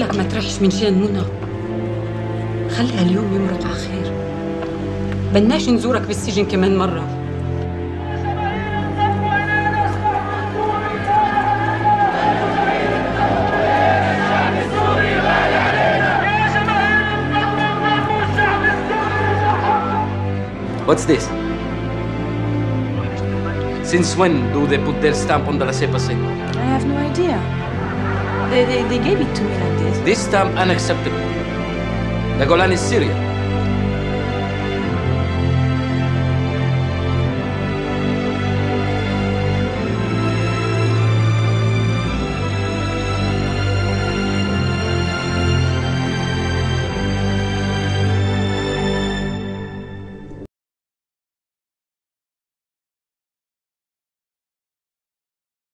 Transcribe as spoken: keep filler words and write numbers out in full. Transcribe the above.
بدك ما تريحش من شان منى. خليها اليوم يمرق على خير. بدناش نزورك بالسجن كمان مرة. What's this? Since when do they put their stamp on the laissez-passer? I have no idea. They, they, they gave it to me like this. This stamp unacceptable. The Golan is Syria.